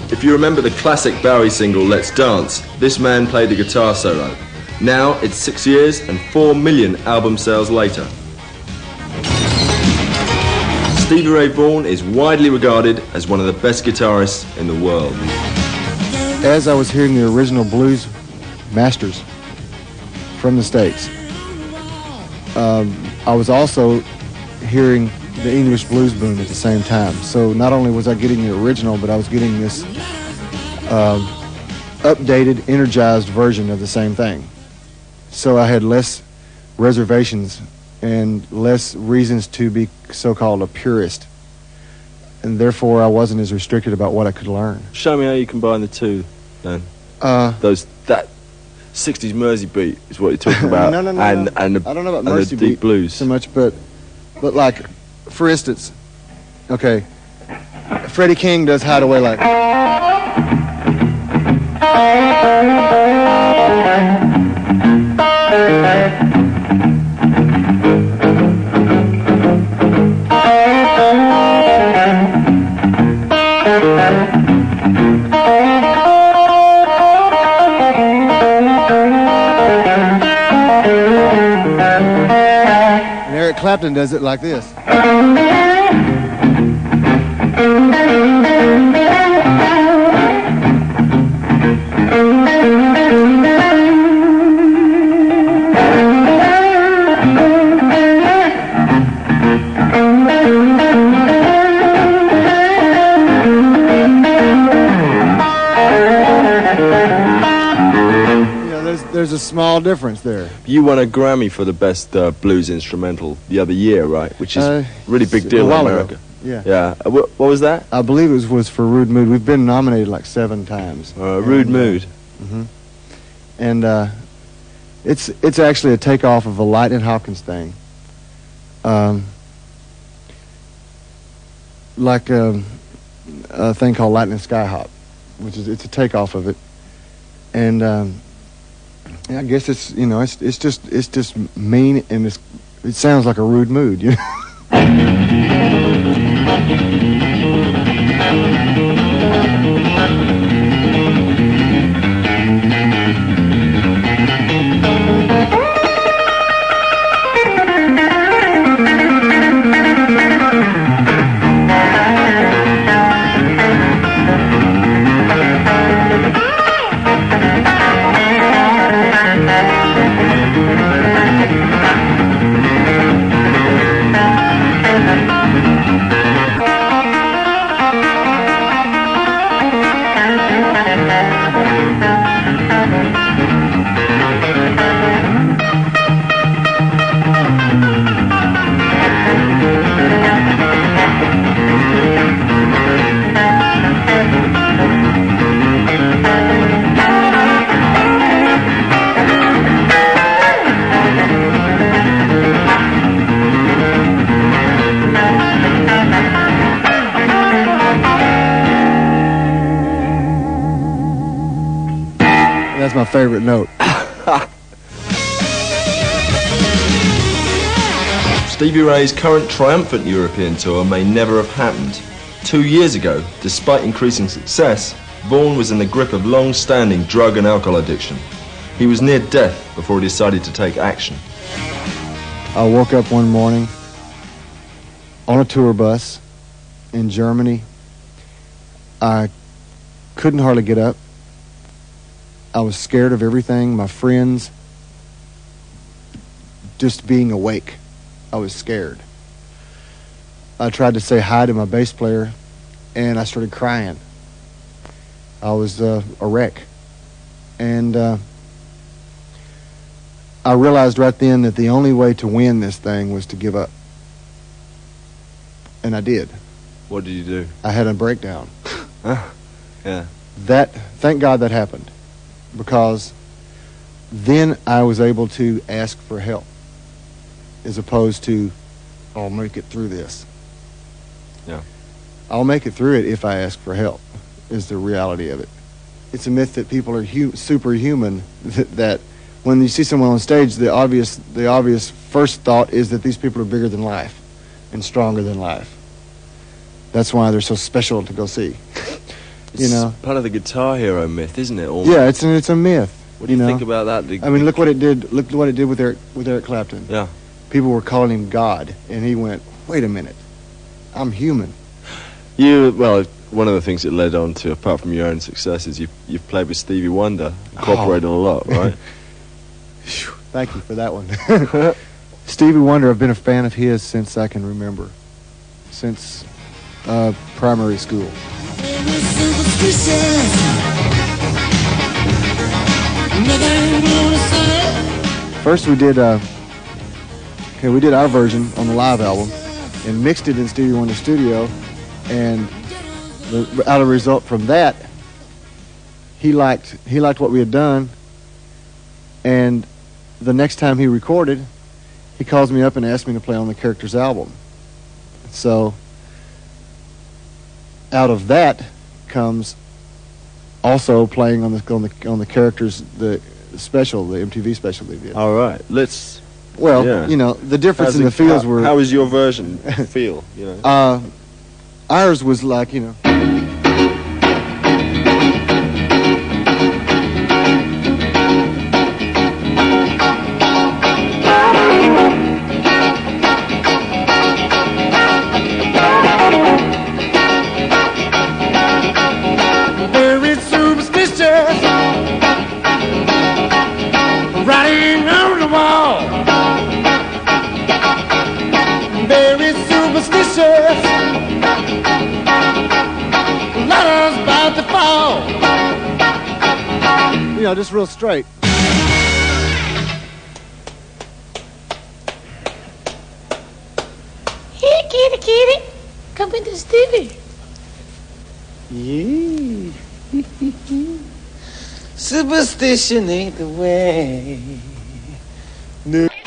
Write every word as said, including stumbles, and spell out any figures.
If you remember the classic Bowie single, Let's Dance, this man played the guitar solo. Now it's six years and four million album sales later. Stevie Ray Vaughan is widely regarded as one of the best guitarists in the world. As I was hearing the original blues masters from the States, um, I was also hearing the English blues boom at the same time. So not only was I getting the original, but I was getting this um, updated, energized version of the same thing. So I had less reservations and less reasons to be so-called a purist, and therefore I wasn't as restricted about what I could learn. Show me how you combine the two, then. Uh, Those that sixties Mersey beat is what you're talking about. no, no, no, and, no. And the, I don't know about and Mersey the deep beat blues so much, but but like, for instance, okay, Freddie King does Hideaway like. And Eric Clapton does it like this. There's a small difference there. You won a Grammy for the best uh, blues instrumental the other year, right? Which is a uh, really big deal in America. Ago. Yeah. Yeah. Uh, what, what was that? I believe it was, was for Rude Mood. We've been nominated like seven times. Uh, Rude and, Mood. Uh, mm-hmm. And uh, it's it's actually a takeoff of a Lightning Hopkins thing. Um, like a, a thing called Lightning Skyhop, which is it's a takeoff of it, and. Um, I guess it's, you know, it's it's just it's just mean, and it's it sounds like a rude mood, you know. That's my favorite note. Stevie Ray's current triumphant European tour may never have happened. Two years ago, despite increasing success, Vaughan was in the grip of long-standing drug and alcohol addiction. He was near death before he decided to take action. I woke up one morning on a tour bus in Germany. I couldn't hardly get up. I was scared of everything, my friends, just being awake. I was scared. I tried to say hi to my bass player, and I started crying. I was uh, a wreck. And uh, I realized right then that the only way to win this thing was to give up. And I did. What did you do? I had a breakdown. Yeah. That, thank God that happened. Because then I was able to ask for help as opposed to, I'll make it through this. Yeah. I'll make it through it if I ask for help, is the reality of it. It's a myth that people are hu- superhuman, that, that when you see someone on stage, the obvious, the obvious first thought is that these people are bigger than life and stronger than life. That's why they're so special to go see. It's you know. part of the Guitar Hero myth, isn't it? Almost? Yeah, it's an, it's a myth. What do you, you know? think about that? The, I mean, look what it did. Look what it did with Eric with Eric Clapton. Yeah. People were calling him God, and he went, "Wait a minute, I'm human." You well, one of the things it led on to, apart from your own successes, you've you've played with Stevie Wonder, incorporated Oh. a lot, right? Thank you for that one. Stevie Wonder, I've been a fan of his since I can remember, since uh, primary school. First we did, uh, okay, we did our version on the live album and mixed it in Stevie Wonder's studio, and the out of result from that, he liked he liked what we had done, and the next time he recorded, he calls me up and asked me to play on the Characters album. So out of that comes also playing on the on the on the Characters the special, the M T V special they did. All right, let's. Well, yeah. you know, the difference How's in it- the feels how, were. How was your version feel? You know. Uh, ours was like, you know. Very superstitious, writing on the wall. Very superstitious, letters about to fall. You know, just real straight. Here, kitty, kitty. Come into Stevie. Yeah. Superstition ain't the way. No.